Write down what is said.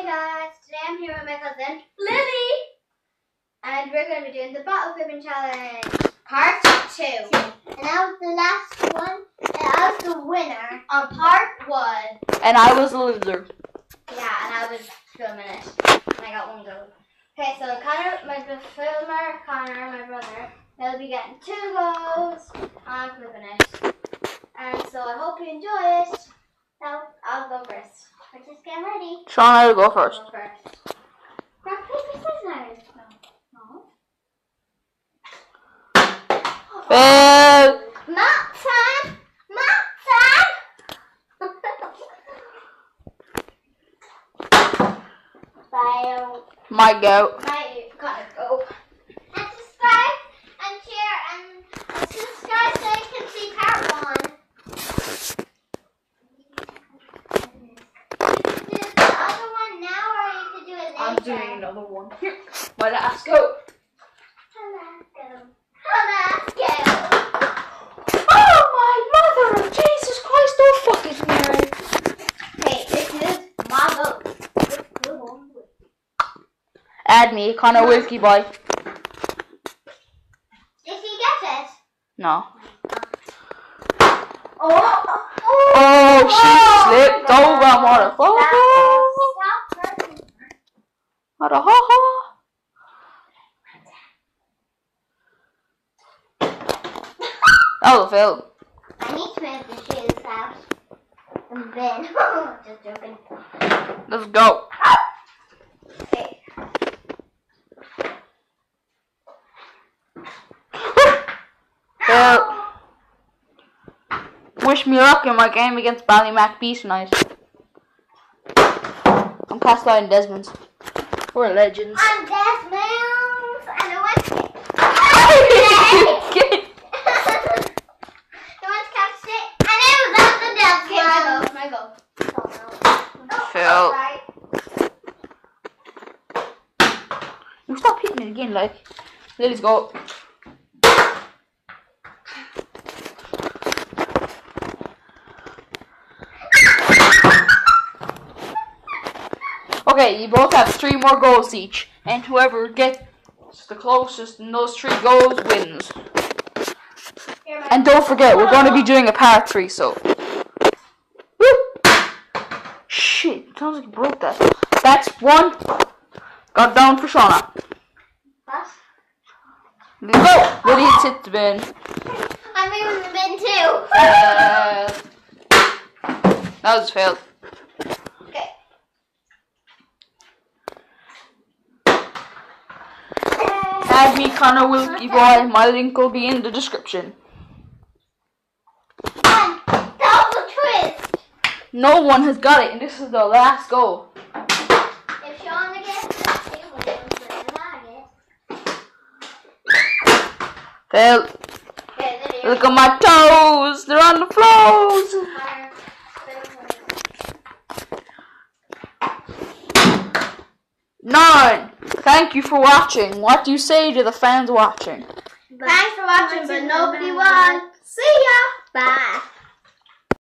Hey guys, today I'm here with my cousin Lily, and we're going to be doing the bottle flipping challenge, part 2. And I was the last one, and I was the winner on part 1. And I was the loser. Yeah, and I was filming it, and I got 1 goal. Okay, so Connor, my filmer, Connor, my brother, he'll be getting 2 goals on flipping it. And so I hope you enjoy it. Now I'll go first. We're just getting ready. Sean, I'll go first. I'll go first. Rock, paper, scissors. No. Fail. Mop time. Fail. My go. My gotta go. And subscribe and share and subscribe so you can see part 1. I'm doing another one. Here, my last go. Let's go. Oh my mother of Jesus Christ, don't fucking marry. Okay, this is my goat. Add me, Connor Whiskey Boy. Did he get it? No. Oh, she slipped over, motherfucker. That was a fail. I need to move the shoes out. And then, just joking. Let's go. Okay. Fail. Wish me luck in my game against Ballymac Beast tonight. I'm cast out in Desmond's. We're legends. I'm Desmond, and I went to catch it, and it was at the Desmond. My goal. Phil. You stop hitting it again, like. Let's go. Okay, you both have 3 more goals each, and whoever gets the closest in those 3 goals wins. And don't forget, we're going to be doing a part 3, so. Woo! Shit, it sounds like you broke that. That's 1. Got down for Shauna. What? Go! Lily hit the bin. I'm moving the bin too. That was failed. Okay. Add me, Connor Wilkie Boy. My link will be in the description. And that was a twist. No one has got it, and this is the last goal. If Shauna gets it, she wins. But I get. Fail. Okay, Look at my toes. They're on the floors. 9. Thank you for watching. What do you say to the fans watching? Thanks for watching, but nobody won. See ya. Bye.